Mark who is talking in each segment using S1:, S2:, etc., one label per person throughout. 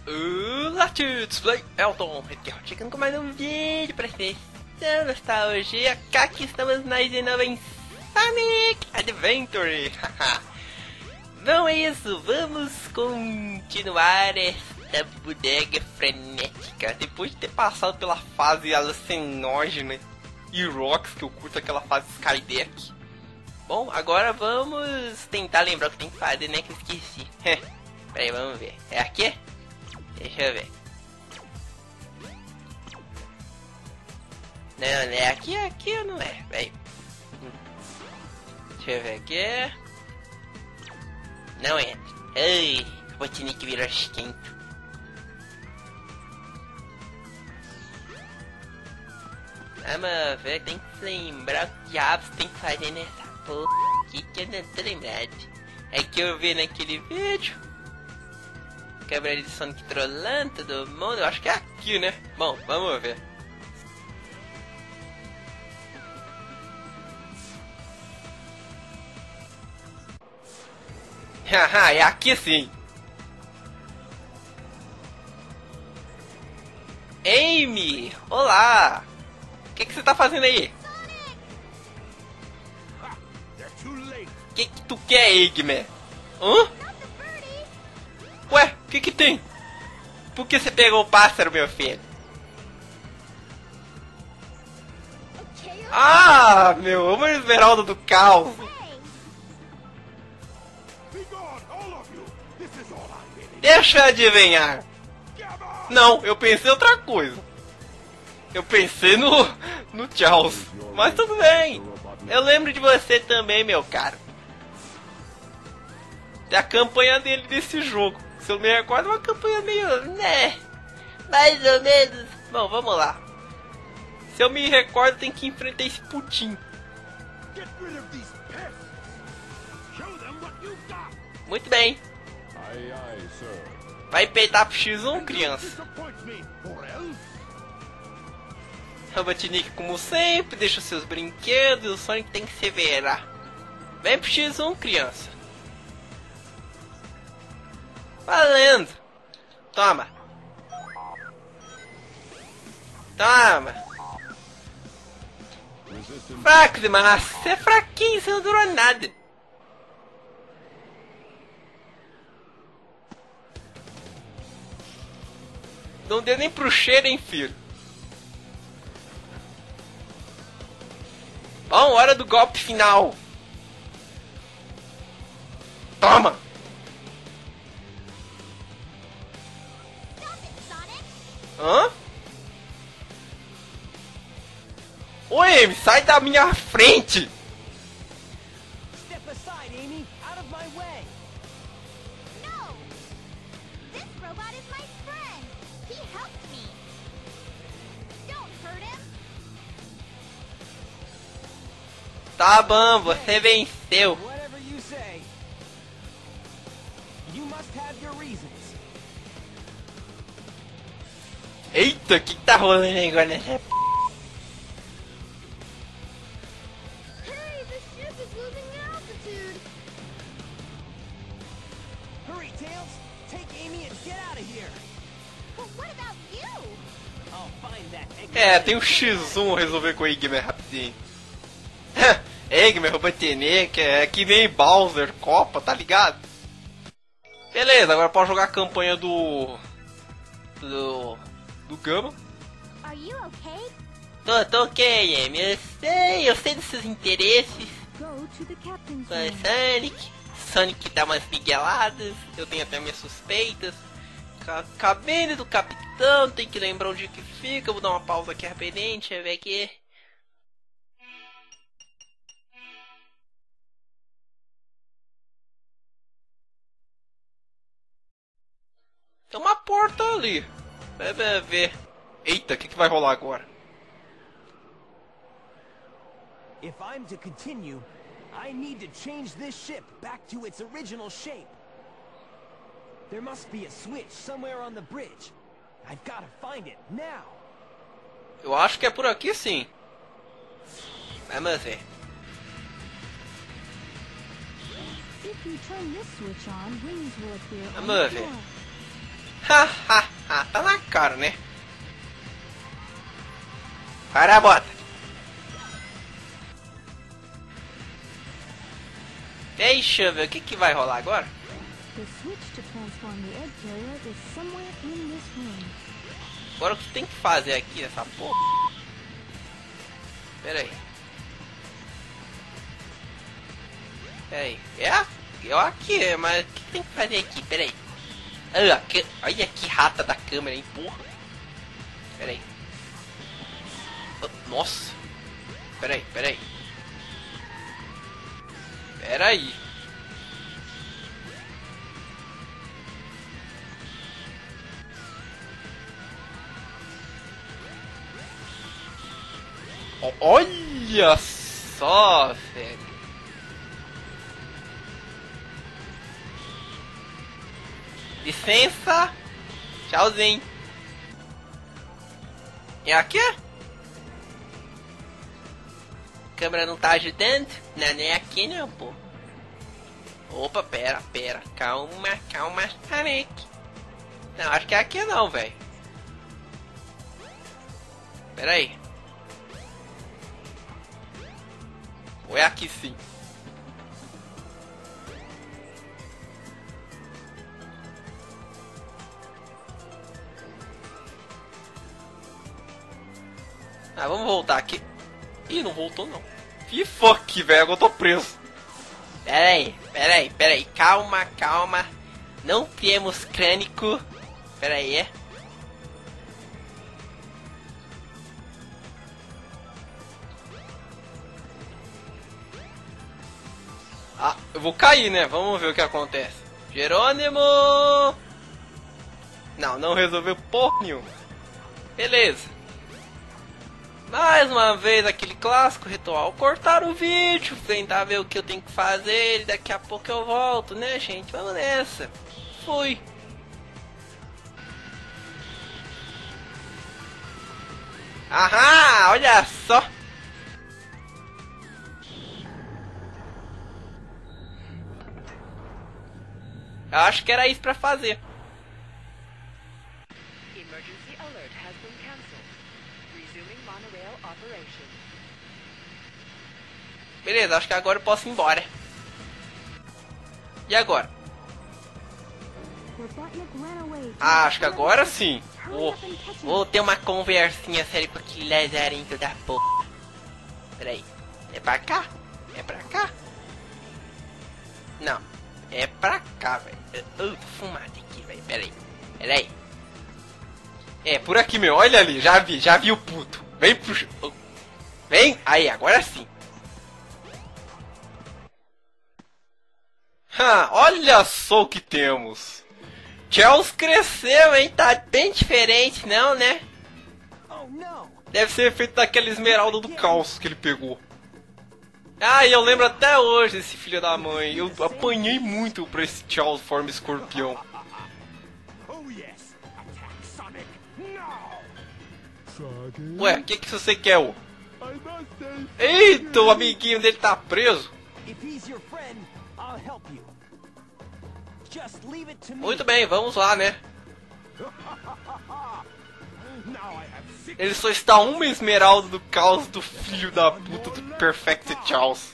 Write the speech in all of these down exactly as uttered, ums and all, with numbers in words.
S1: Olá, tudo bem? Elton, chegando com mais um vídeo para vocês. Nostalgia, cá que estamos mais de novo em Sonic Adventure. Não é isso, vamos continuar esta bodega frenética. Depois de ter passado pela fase alucinógena e rocks, que eu curto aquela fase Skydeck. Bom, agora vamos tentar lembrar o que tem que fazer, né, que eu esqueci. Peraí, vamos ver. É aqui? Deixa eu ver. Não, não é aqui, aqui ou não é? Peraí. Deixa eu ver aqui. Não entra. Ai, vou ter que virar esquento. Vamos ver, tem que lembrar o que diabos tem que fazer nessa porra aqui que eu não tô lembrado. É que eu vi naquele vídeo. Quebra de Sonic trollando todo mundo. Eu acho que é aqui, né? Bom, vamos ver. Haha, é aqui sim. Amy, olá. O que que você tá fazendo aí? O que que tu quer, Eggman? Hã? Ué, o que que tem? Por que você pegou o pássaro, meu filho? Ah, meu, uma esmeralda do caos. Deixa eu adivinhar. Não, eu pensei outra coisa. Eu pensei no, no Charles. Mas tudo bem. Eu lembro de você também, meu caro. Tem a campanha dele desse jogo. Se eu me recordo, é uma campanha meio, né, mais ou menos. Bom, vamos lá. Se eu me recordo, tem que enfrentar esse putinho. Muito bem. Vai peitar pro X um, criança. Robotnik, como sempre, deixa seus brinquedos. O Sonic tem que se virar. Vem pro X um, criança. Valendo! Toma! Toma! Fraco demais! Você é fraquinho, você não durou nada! Não deu nem pro cheiro, hein, filho? Bom, hora do golpe final! Toma! Hã? Oi, Amy, sai da minha frente! Step aside, Amy, out of my way. No. This robot is my friend. He helped me. Don't hurt him. Tá bom, você venceu. Whatever you say. You must have your reasons. Eita, o que tá rolando agora nessa p... Hey, the ship is losing altitude. Hurry, Tails, take Amy and get out of here. But what about you? I'll find that Eggman. É, tem um X um resolver com o Eggman rapidinho. Eggman, Robotnik, é que nem Bowser, Copa, tá ligado? Beleza, agora pode jogar a campanha do... Do... do Gama. Are you okay? Tô, tô ok, Amy. Eu sei, eu sei dos seus interesses. Go to the captain's room. Sonic. Sonic dá umas migueladas. Eu tenho até minhas suspeitas. Ca cabine do capitão. Tem que lembrar onde que fica. Eu vou dar uma pausa aqui rapidamente. Deixa eu ver aqui. Tem uma porta ali. Vai ver. Eita, o que, que vai rolar agora? If I'm to continue, I need to change this ship back to its original shape. There must be a switch somewhere on the bridge. I've got to find it now. Eu acho que é por aqui sim. Vamos ver. Vamos ver. Hahaha, tá na cara, né? Para a bota. Deixa eu ver o que, que vai rolar agora. Agora o que tem que fazer aqui nessa porra? Pera aí. Pera aí. É aqui, é aqui, mas o que tem que fazer aqui? Pera aí. Ah, que, olha que rata da câmera, hein, porra. Pera aí. Nossa. Pera aí, pera aí. Pera aí. Olha só, velho. Licença. Tchauzinho. É aqui? A câmera não tá ajudando? Não, nem aqui não, pô. Opa, pera, pera. Calma, calma, Tarek. Não, acho que é aqui não, velho. Pera aí. Ou é aqui sim? Ah, vamos voltar aqui. Ih, não voltou não. Que fuck, velho, agora eu tô preso. Pera aí, pera aí, pera aí. Calma, calma. Não temos crânico. Pera aí, é? Ah, eu vou cair, né? Vamos ver o que acontece. Jerônimo! Não, não resolveu porra nenhuma. Beleza. Mais uma vez aquele clássico ritual. Cortar o vídeo, tentar ver o que eu tenho que fazer. E daqui a pouco eu volto, né, gente? Vamos nessa. Fui. Aham, olha só. Eu acho que era isso pra fazer. Emergency alert has been canceled. Resuming monorail operation. Beleza, acho que agora eu posso ir embora. E agora? Ah, acho que agora sim. Vou, vou ter uma conversinha séria com aquele lazarinho da porra. Peraí. É pra cá? É pra cá? Não. É pra cá, velho. Eu tô fumado aqui, velho. Pera aí. Pera aí. É, por aqui, meu. Olha ali. Já vi. Já vi o puto. Vem pro... Vem. Aí, agora sim. Ha, olha só o que temos. Charles cresceu, hein? Tá bem diferente, não, né? Deve ser feito daquela esmeralda do caos que ele pegou. Ah, e eu lembro até hoje desse filho da mãe. Eu apanhei muito pra esse Charles forma escorpião. Ué, o que que você quer, ô? Eita, o amiguinho dele tá preso. Muito bem, vamos lá, né? Ele só está uma esmeralda do caos do filho da puta do Perfect Charles.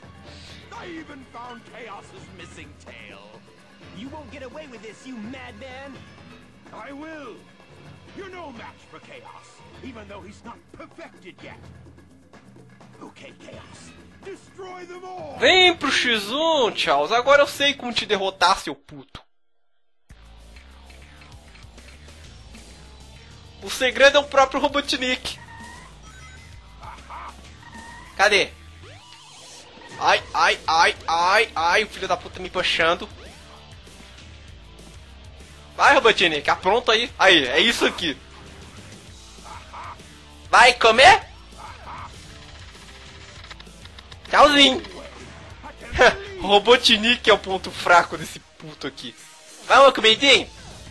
S1: Vem pro X um, Charles. Agora eu sei como te derrotar, seu puto. O segredo é o próprio Robotnik. Cadê? Ai, ai, ai, ai, ai, o filho da puta me puxando. Vai, Robotnik, apronta aí. Aí, é isso aqui. Vai comer? Tchauzinho. Robotnik é o ponto fraco desse puto aqui. Vamos, comidinho?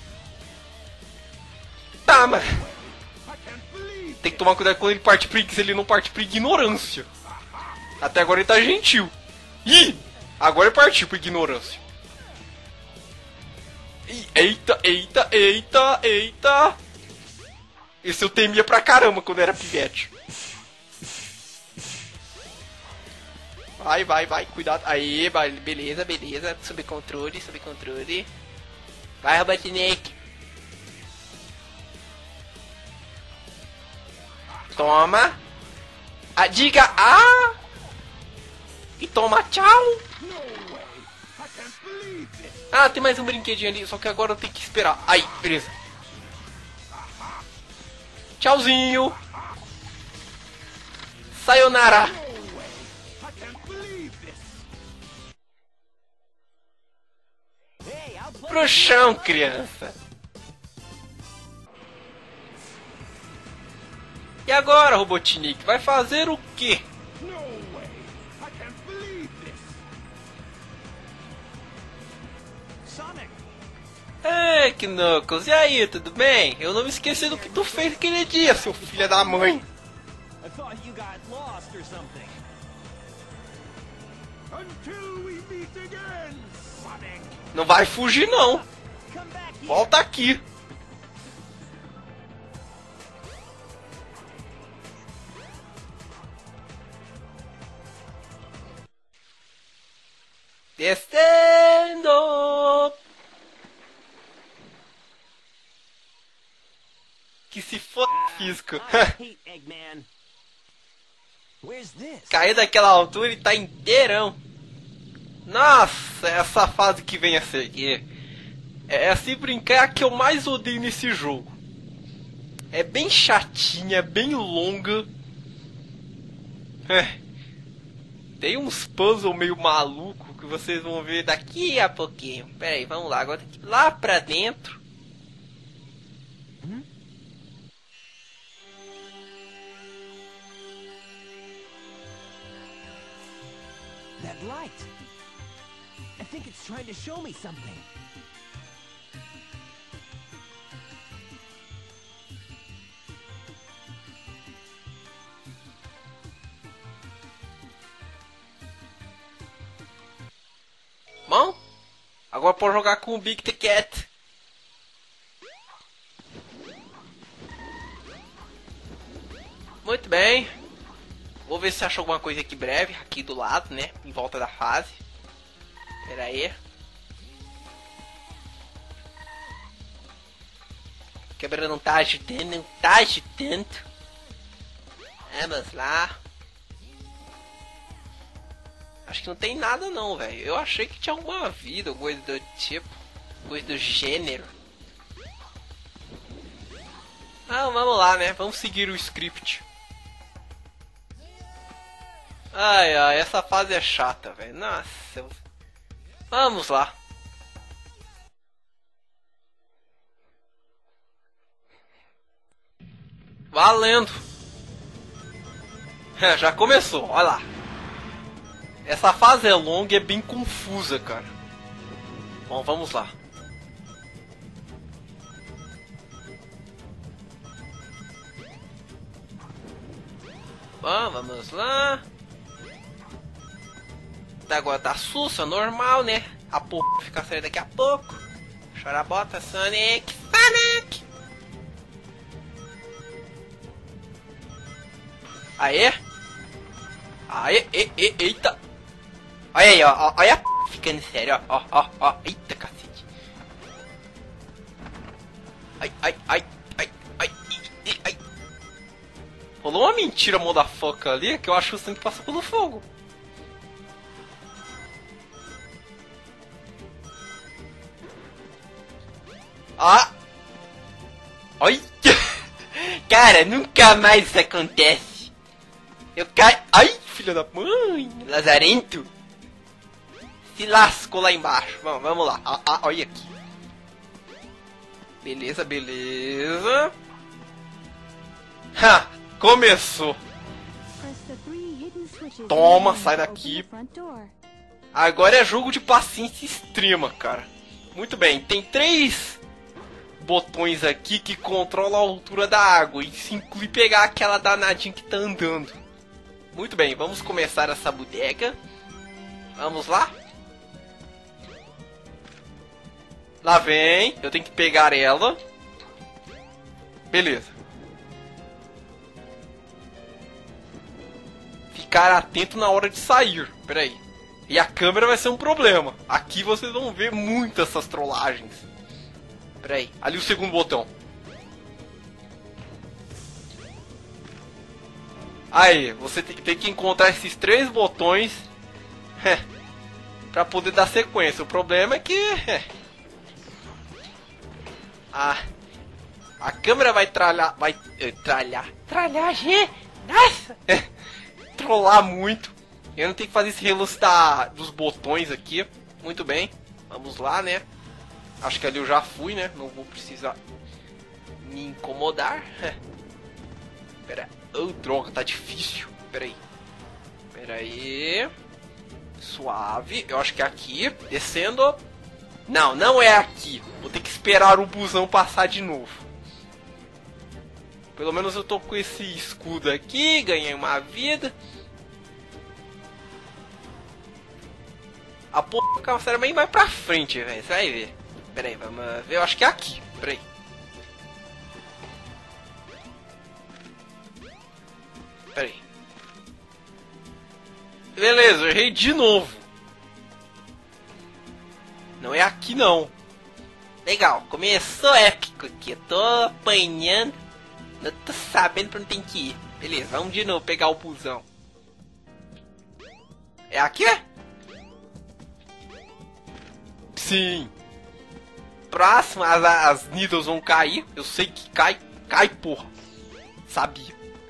S1: Tá, mas... Tem que tomar cuidado quando ele parte por... Se ele não parte por ignorância. Até agora ele tá gentil. Ih! Agora ele partiu por ignorância. Eita, eita, eita, eita. Esse eu temia pra caramba quando era pivete. Vai, vai, vai, cuidado. Aí, beleza, beleza. Sob controle, sob controle. Vai, Robotnik. Toma. Ah, diga ah. E toma tchau. Ah, tem mais um brinquedinho ali, só que agora eu tenho que esperar. Aí, beleza. Tchauzinho. Sayonara. Pro chão, criança. E agora, Robotnik, vai fazer o quê? Ei, Knuckles, e aí, tudo bem? Eu não me esqueci do que tu fez aquele dia, seu filho da mãe. Não vai fugir, não. Volta aqui. Descendo. Que se foda, físico. Cair daquela altura e tá inteirão. Nossa, essa fase que vem a seguir é assim brincar que eu mais odeio nesse jogo. É bem chatinha, bem longa. É. Tem uns puzzles meio maluco que vocês vão ver daqui a pouquinho. Pera aí, vamos lá. Agora tem que ir lá pra dentro. Hum?
S2: That light. I think it's trying to show me something.
S1: Bom, agora pode jogar com o Big The Cat. Muito bem. Vou ver se acho alguma coisa aqui breve, aqui do lado, né? Em volta da fase. Pera aí. A câmera não tá agitando, não tá agitando. Vamos lá. Acho que não tem nada não, velho. Eu achei que tinha alguma vida, coisa do tipo. Coisa do gênero. Ah, vamos lá, né? Vamos seguir o script. Ai, ai, essa fase é chata, velho. Nossa. Eu... Vamos lá. Valendo. Já começou, olha lá. Essa fase é longa e é bem confusa, cara. Bom, vamos lá. Bom, vamos lá. Agora tá sussa, normal, né? A porra fica saindo daqui a pouco. Chora bota, Sonic. Sonic! Aê! Aê, e, e, eita! Olha aí, ó, olha a p... ficando sério, ó, ó, ó, eita cacete. Ai, ai, ai, ai, ai, ai, ai. Rolou uma mentira, motherfucker, ali, que eu acho que o sangue passa pelo fogo. Ah! Olha! Cara, nunca mais isso acontece. Eu caio... Ai, filha da mãe! Lazarento! Se lascou lá embaixo. Vamos, vamos lá. Ah, ah, olha aqui. Beleza, beleza. Ha! Começou. Toma, sai daqui. Agora é jogo de paciência extrema, cara. Muito bem, tem três botões aqui que controlam a altura da água. E se inclui pegar aquela danadinha que tá andando. Muito bem, vamos começar essa bodega. Vamos lá. Lá vem. Eu tenho que pegar ela. Beleza. Ficar atento na hora de sair. Pera aí. E a câmera vai ser um problema. Aqui vocês vão ver muitas essas trollagens. Pera aí. Ali o segundo botão. Aí, você tem que encontrar esses três botões pra poder dar sequência. O problema é que a, a câmera vai tralhar. Vai eh, tralhar. Tralhar, gente! Nossa! Trollar muito. Eu não tenho que fazer esse relance da, dos botões aqui. Muito bem. Vamos lá, né? Acho que ali eu já fui, né? Não vou precisar me incomodar. Pera. Oh, droga, tá difícil. Pera aí. Pera aí. Suave. Eu acho que é aqui. Descendo. Não, não é aqui. Vou ter que esperar o busão passar de novo. Pelo menos eu tô com esse escudo aqui. Ganhei uma vida. A porra do sério bem vai pra frente, velho. Você vai ver. Pera aí, vamos ver. Eu acho que é aqui. Pera aí. Pera aí. Beleza, eu errei de novo. Não é aqui não. Legal, começou épico aqui. Eu tô apanhando. Eu tô sabendo pra onde tem que ir. Beleza, vamos de novo pegar o busão. É aqui? Sim. Próximo, as, as needles vão cair. Eu sei que cai. Cai, porra. Sabia.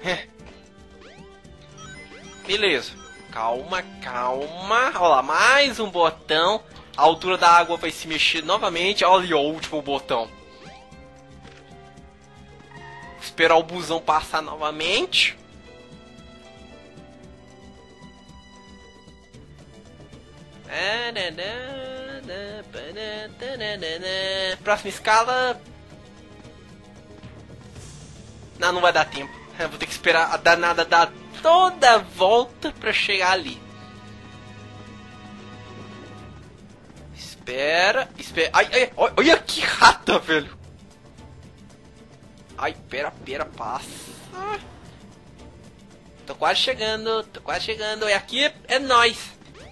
S1: Beleza. Calma, calma. Olha lá, mais um botão. A altura da água vai se mexer novamente. Olha ali, ó, o último botão. Esperar o busão passar novamente. Próxima escala. Não, não vai dar tempo. Eu vou ter que esperar a danada dar toda a volta pra chegar ali. Espera, espera. Ai, ai, olha que rata, velho. Ai, pera, pera, passa. Tô quase chegando, tô quase chegando. É aqui, é nóis.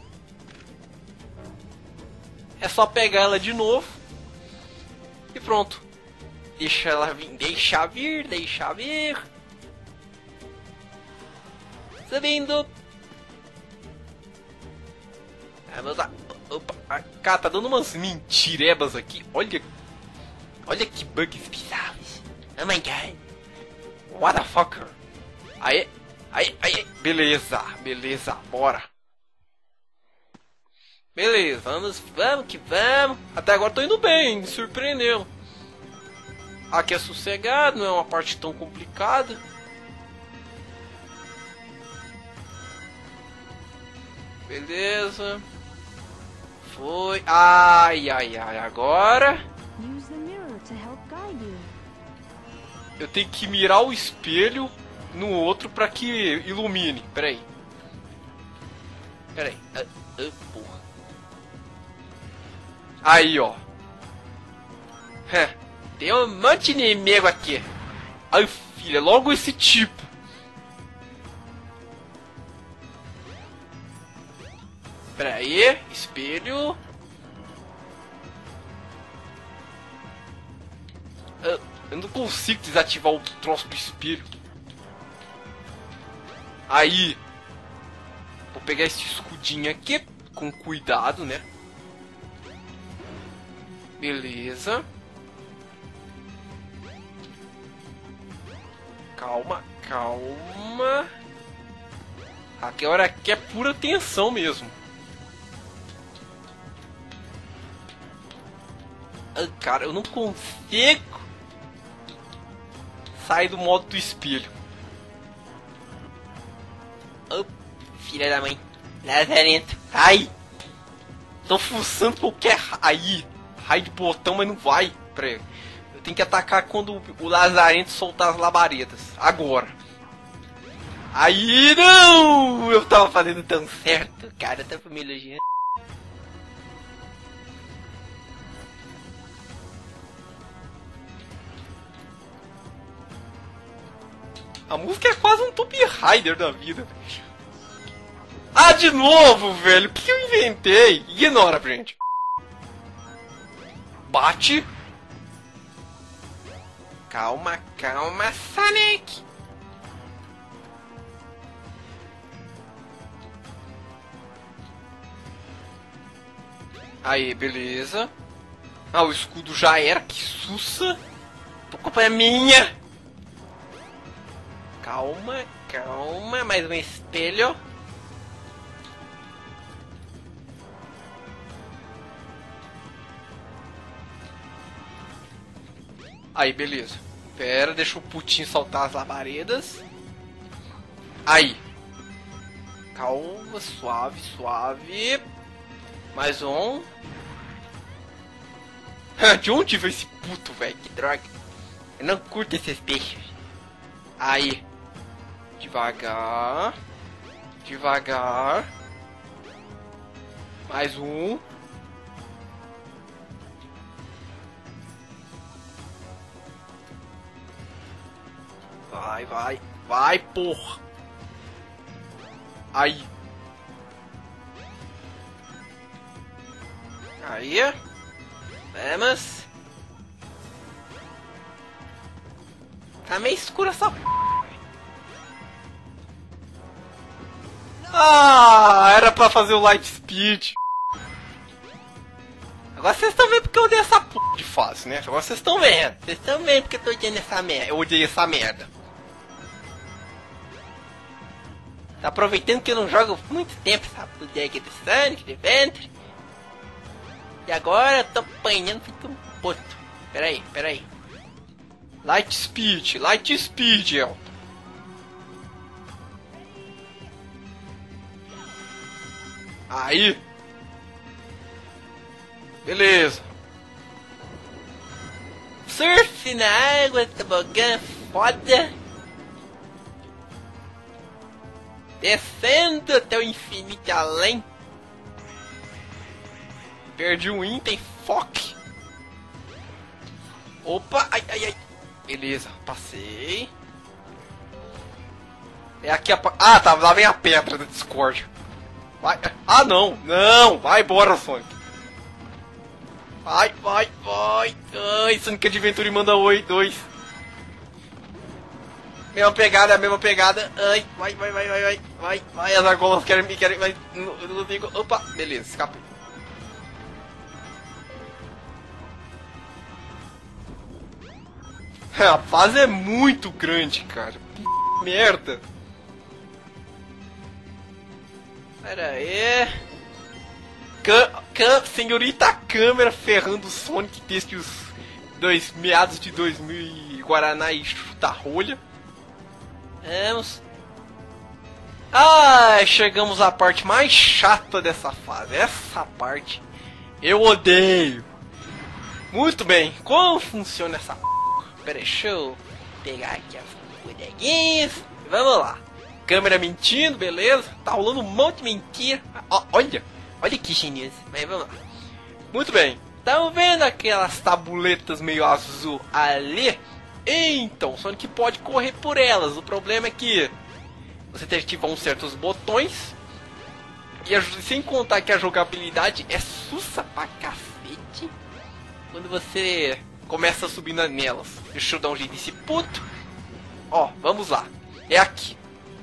S1: É só pegar ela de novo. E pronto. Deixa ela vir, deixa vir, deixa vir. Subindo. Vamos lá. Opa, cara, tá dando umas mentirebas aqui. Olha. Olha que bugs bizarros. Oh my god. What the fucker. Aí, aí, aí. Beleza, beleza, bora. Beleza, vamos, vamos que vamos. Até agora tô indo bem, me surpreendeu. Aqui é sossegado, não é uma parte tão complicada. Beleza. Foi. Ai, ai, ai. Agora eu tenho que mirar o espelho no outro pra que ilumine. Pera aí. Pera aí. Ah, ah, porra. Aí, ó. Tem um monte de inimigo aqui. Ai, filha, logo esse tipo. Pera aí, espelho. Eu, eu não consigo desativar o troço do espelho. Aí. Vou pegar esse escudinho aqui com cuidado, né? Beleza. Calma, calma. Aqui a hora que é pura tensão mesmo. Ah, cara, eu não consigo sair do modo do espelho. Oh, filha da mãe. Lazarento. Ai. Tô fuçando qualquer aí. Raio de botão, mas não vai. Pera, eu tenho que atacar quando o Lazarento soltar as labaredas. Agora. Aí não! Eu tava fazendo tão certo. Cara, tá me elogiando. A música é quase um Tomb Raider da vida. Ah, de novo, velho. O que eu inventei? Ignora, gente. Bate. Calma, calma, Sonic. Aí, beleza. Ah, o escudo já era. Que sussa. A culpa é minha. Calma, calma. Mais um espelho. Aí, beleza. Pera, deixa o putinho saltar as labaredas. Aí. Calma, suave, suave. Mais um. De onde veio esse puto, velho? Que droga. Eu não curto esses peixes. Aí. Devagar. Devagar. Mais um. Vai, vai. Vai, porra. Aí. Aí. Vamos. Tá meio escura essa p... Ah, era pra fazer o light speed. Agora vocês estão vendo porque eu odeio essa p... de fase, né? Agora vocês estão vendo. Vocês estão vendo porque eu tô odiando essa merda. Eu odiei essa merda. Tá aproveitando que eu não jogo muito tempo essa p... aqui do Sonic, de Ventre. E agora eu tô apanhando feito um puto. Pera aí, pera aí. Light speed, light speed, Elton. Aí. Beleza. Surf na água, tobogã foda. Descendo até o infinito e além. Perdi um item, foque. Opa, ai, ai, ai. Beleza, passei. É aqui a... Ah, tá, lá vem a pedra da Discord. Vai. Ah, não, não, vai embora, Sonic. Vai, vai, vai. Ai, Sonic Adventure manda oi, dois. Mesma pegada, mesma pegada. Ai, vai, vai, vai, vai, vai, vai, vai. As argolas querem me, querem, vai. Não, não digo. Opa, beleza, escapei. A fase é muito grande, cara. P... merda. Pera aí. Cam... Cam... Senhorita câmera ferrando o Sonic desde os dois... meados de dois mil e Guaraná e chuta rolha. Vamos. Ah, chegamos à parte mais chata dessa fase. Essa parte eu odeio. Muito bem. Como funciona essa... Pera aí, deixa eu pegar aqui as bonequinhas. Vamos lá. Câmera mentindo, beleza. Tá rolando um monte de mentira. Ó, olha, olha que chinês. Mas vamos lá. Muito bem. Estão vendo aquelas tabuletas meio azul ali? Então, o Sonic pode correr por elas. O problema é que você tem que ativar uns certos botões. E a, sem contar que a jogabilidade é sussa pra cacete. Quando você... começa a subir nelas. Deixa eu dar um jeito nesse puto. Ó, vamos lá. É aqui.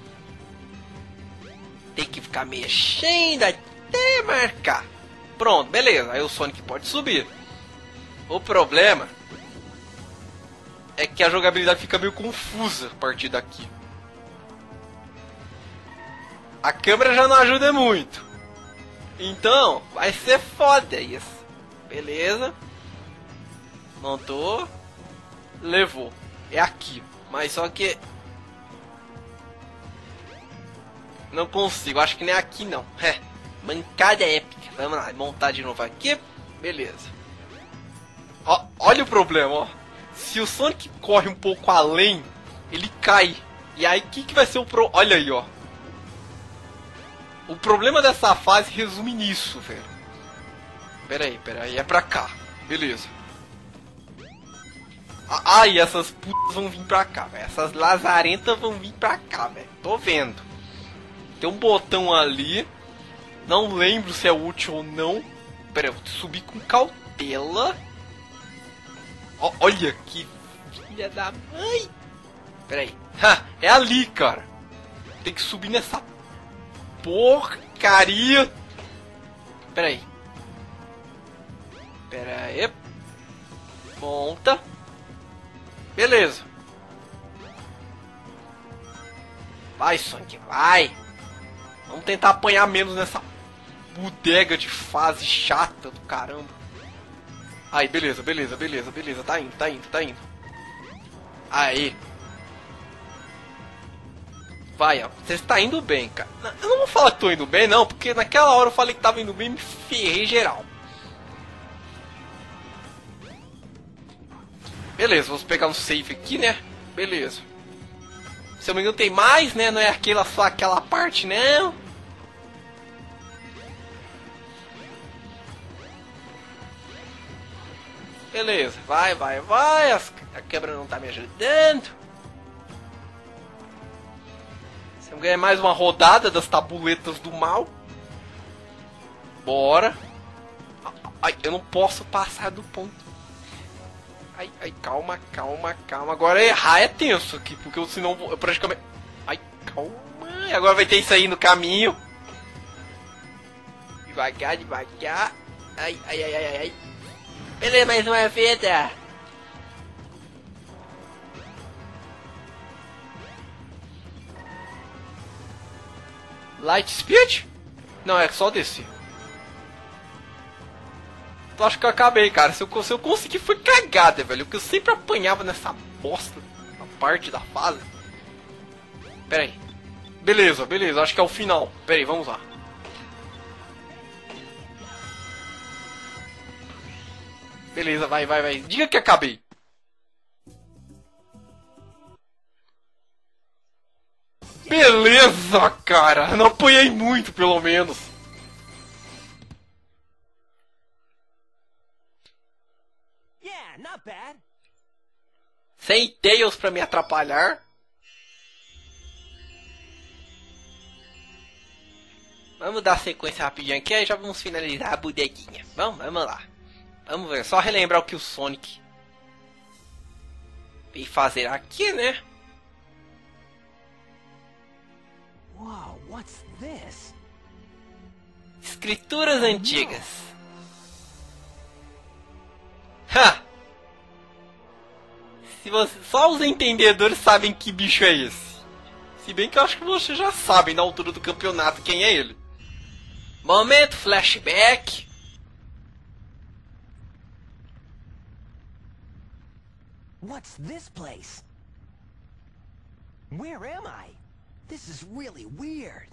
S1: Tem que ficar mexendo até marcar. Pronto, beleza. Aí o Sonic pode subir. O problema é que a jogabilidade fica meio confusa a partir daqui. A câmera já não ajuda muito. Então, vai ser foda isso. Beleza. Montou. Levou. É aqui. Mas só que... não consigo. Acho que nem aqui não. É. Mancada épica. Vamos lá. Montar de novo aqui. Beleza. Ó, olha o problema, ó. Se o Sonic corre um pouco além, ele cai. E aí, o que, que vai ser o pro... olha aí, ó. O problema dessa fase resume nisso, velho. Pera aí, pera aí. É pra cá. Beleza. Ai, essas putas vão vir pra cá, velho. Essas lazarentas vão vir pra cá, velho. Tô vendo. Tem um botão ali. Não lembro se é útil ou não. Pera aí, eu vou subir com cautela. O, olha que filha da mãe. Pera aí. Ha, é ali, cara. Tem que subir nessa porcaria. Pera aí. Pera aí. Monta. Beleza. Vai, Sonic, vai. Vamos tentar apanhar menos nessa bodega de fase chata do caramba. Aí, beleza, beleza, beleza, beleza. Tá indo, tá indo, tá indo. Aí. Vai, ó. Você está indo bem, cara. Eu não vou falar que tô indo bem, não. Porque naquela hora eu falei que tava indo bem e me ferrei geral. Beleza, vamos pegar um save aqui, né? Beleza. Se eu não me engano tem mais, né? Não é aquela, só aquela parte, não. Beleza, vai, vai, vai. As, a câmera não tá me ajudando. Vamos ganhar mais uma rodada das tabuletas do mal. Bora. Ai, eu não posso passar do ponto. Ai, ai, calma, calma, calma. Agora errar é tenso aqui, porque eu, senão eu praticamente... Ai, calma. Agora vai ter isso aí no caminho. Devagar, devagar. Ai, ai, ai, ai, ai. Beleza, mais uma vida. Light Speed? Não, é só descer. Eu acho que eu acabei, cara. Se eu, se eu conseguir, foi cagada, velho. Porque eu sempre apanhava nessa bosta, na parte da fase. Pera aí. Beleza, beleza. Acho que é o final. Pera aí, vamos lá. Beleza, vai, vai, vai. Diga que acabei. Beleza, cara. Não apanhei muito, pelo menos.
S2: Yeah, not bad.
S1: Sem Tails pra me atrapalhar. Vamos dar sequência rapidinho aqui, aí já vamos finalizar a bodeguinha. Vamos, vamos lá. Vamos ver, só relembrar o que o Sonic veio fazer aqui, né?
S2: Wow, what's this?
S1: Escrituras antigas. Ha! Se você, só os entendedores sabem que bicho é esse. Se bem que eu acho que vocês já sabem na altura do campeonato quem é ele. Momento flashback.
S2: What's this place? Where am I? This is really weird.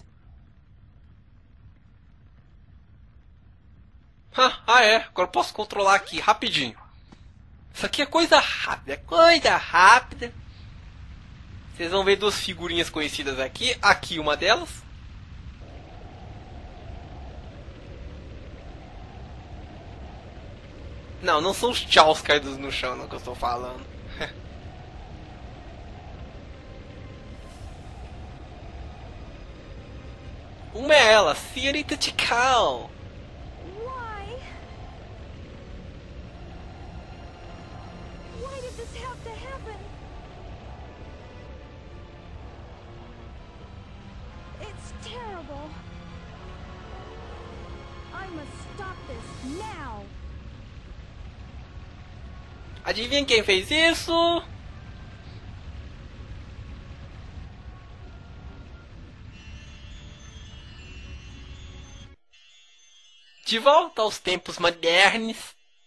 S1: Ah, ah é, agora eu posso controlar aqui rapidinho. Isso aqui é coisa rápida, é coisa rápida. Vocês vão ver duas figurinhas conhecidas aqui. Aqui uma delas. Não, não são os tchauz caídos no chão, não, que eu estou falando. Uma é ela, Senhorita Tikal.
S3: Why? Why did this have to happen? It's terrible. I must stop this now.
S1: Adivinha quem fez isso? De volta aos tempos modernos.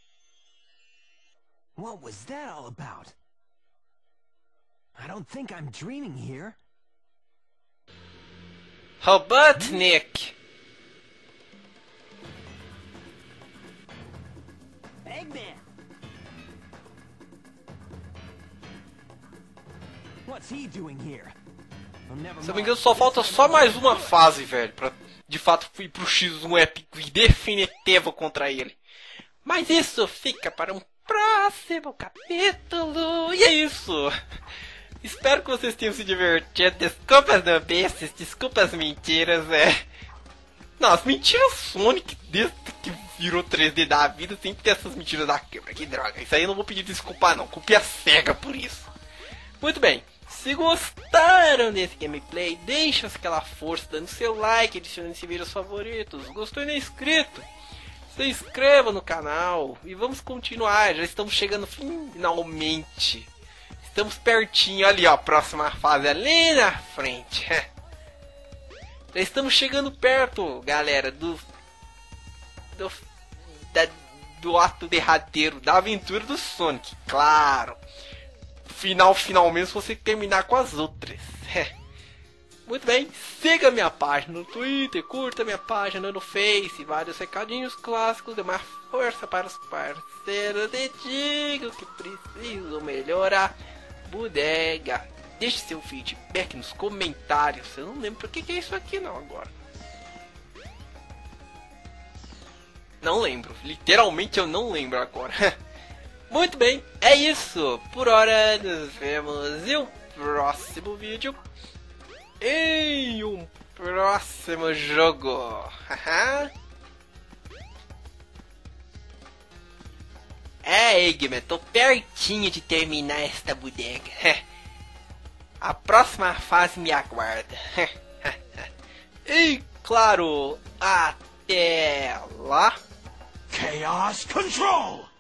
S2: What was that all about? I don't think I'm dreaming here.
S1: Robotnik.
S2: Eggman! What's he doing here? Oh, never
S1: Se eu não me
S2: mind.
S1: engano, só falta só mais uma fase, velho, pra de fato ir pro X um épico e definitivo contra ele. Mas isso fica para um próximo próximo capítulo. E é isso. Espero que vocês tenham se divertido. Desculpas nubestes, desculpas mentiras, é. Não, as mentiras Sonic, desde que virou três D da vida, sempre tem essas mentiras da câmera. Que droga, isso aí eu não vou pedir desculpa não, culpa é cega por isso. Muito bem, se gostaram desse gameplay, deixa aquela força dando seu like, adicionando esse vídeo aos favoritos. Gostou e não é inscrito? Se inscreva no canal e vamos continuar, já estamos chegando finalmente. Estamos pertinho, ali ó, próxima fase ali na frente. Já estamos chegando perto, galera, do do, da, do ato derradeiro da aventura do Sonic, claro. Final, finalmente, se você terminar com as outras. Muito bem, siga minha página no Twitter, curta minha página no Face, vários recadinhos clássicos, dê uma força para os parceiros e diga que preciso melhorar bodega. Deixe seu feedback nos comentários. Eu não lembro o que, que é isso aqui não agora. Não lembro. Literalmente eu não lembro agora. Muito bem. É isso. Por hora nos vemos em um próximo vídeo. Em um próximo jogo. É, Eggman. Tô pertinho de terminar esta bodega. A próxima fase me aguarda. E claro, até lá.
S2: Chaos Control!